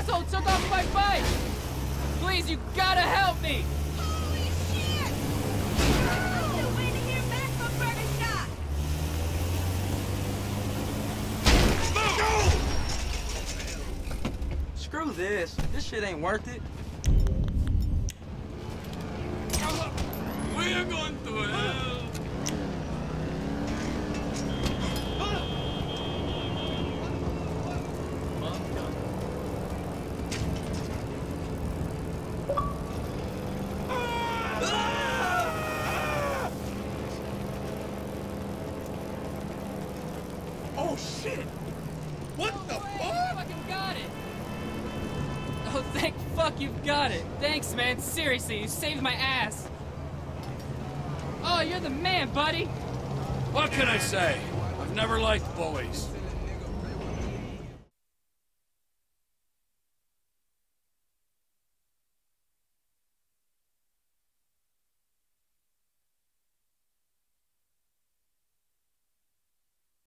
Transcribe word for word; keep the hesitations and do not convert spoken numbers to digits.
asshole took off my bike! Please, you gotta help me! Holy shit! I'm still waiting to hear back from Burger Shot! Screw this. This shit ain't worth it. We're going to hell! Oh shit! What the Oh, wait, fuck? you fucking got it! Oh, thank fuck you've got it! Thanks, man. Seriously, you saved my ass. Oh, you're the man, buddy! What can I say? I've never liked bullies.